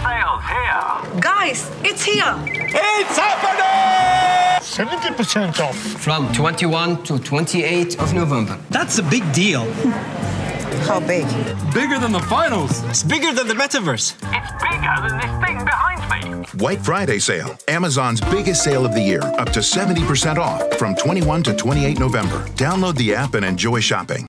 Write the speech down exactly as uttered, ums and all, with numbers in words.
sale's here. Guys, it's here. It's happening! seventy percent off. From twenty-first to twenty-eighth of November. That's a big deal. How big? Bigger than the finals. It's bigger than the metaverse. It's bigger than this thing behind me. White Friday sale, Amazon's biggest sale of the year, up to seventy percent off from twenty-first to twenty-eighth November. Download the app and enjoy shopping.